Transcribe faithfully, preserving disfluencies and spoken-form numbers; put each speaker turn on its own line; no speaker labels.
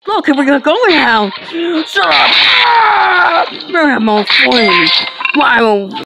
Look, we're gonna go now! Shut up! Ah! We're gonna have more fun! Why won't